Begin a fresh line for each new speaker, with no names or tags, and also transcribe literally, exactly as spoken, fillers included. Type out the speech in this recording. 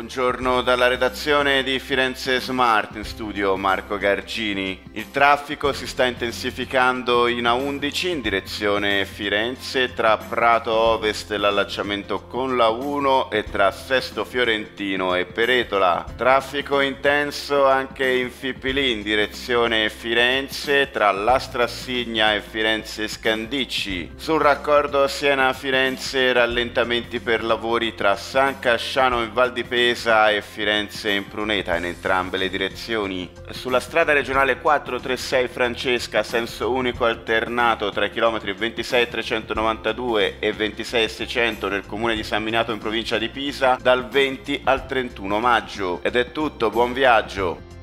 Buongiorno dalla redazione di Firenze Smart, in studio Marco Gargini. Il traffico si sta intensificando in A undici in direzione Firenze tra Prato Ovest e l'allacciamento con la uno e tra Sesto Fiorentino e Peretola. Traffico intenso anche in Fipili in direzione Firenze tra Lastrassigna e Firenze Scandicci. Sul raccordo Siena-Firenze rallentamenti per lavori tra San Casciano in Val di Pesa e Firenze in Pruneta in entrambe le direzioni. Sulla strada regionale quattrocentotrentasei Francesca, senso unico alternato tra i chilometri ventisei trecentonovantadue e ventisei seicento nel comune di San Miniato in provincia di Pisa dal venti al trentuno maggio. Ed è tutto, buon viaggio!